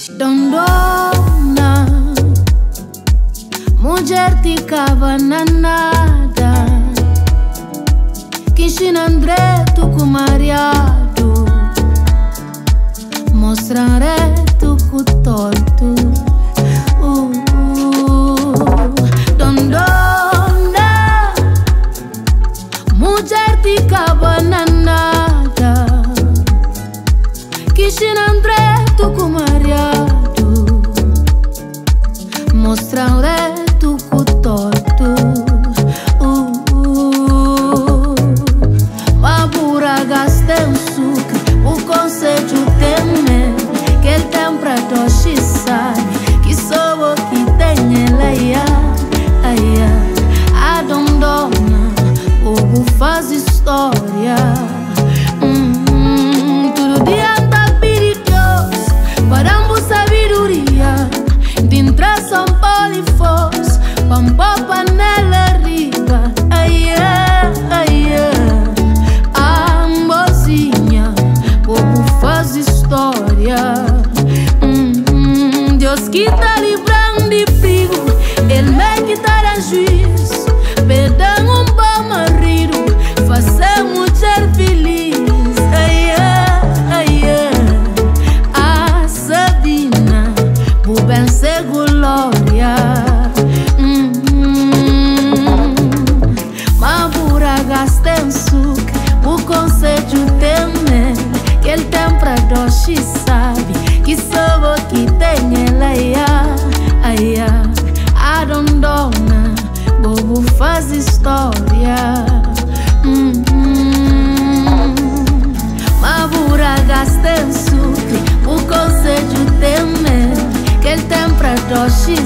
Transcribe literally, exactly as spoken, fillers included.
Dondona, mulher de cabananada, Quinchina André, tu com mariado, mostraré tu com torto. Uh, uh, Dondona, mulher de cabananada, Quinchina André, tu com mariado, mostraré tu com torto. Uh, uh, Mabura gastei um sucre, o conselho teme, que ele tem pra doce sabe, que sou o que tem ela, ai, a Dondona, o povo faz história. Hum, hum, todo dia tá perigoso, paramos sabedoria, dentro São Paulo e Foz, pampa panela riba, ai, ai, a mozinha, o povo faz história. Hum, hum, Deus que tá livrando de perigo, Ele me que tá na juiz, perdão um bom marido, fazer mulher feliz. Ai, ai, a Sabina, vou vencer glória. Hum, hum, Mabura gastei um sucre, o conselho teme, que ele tem pra doce sabe, que sou o que tem ela, ai, a Dondona, bobo faz história. Hum, hum, Mabura gastei um sucre, o conselho teme, que ele tem pra doce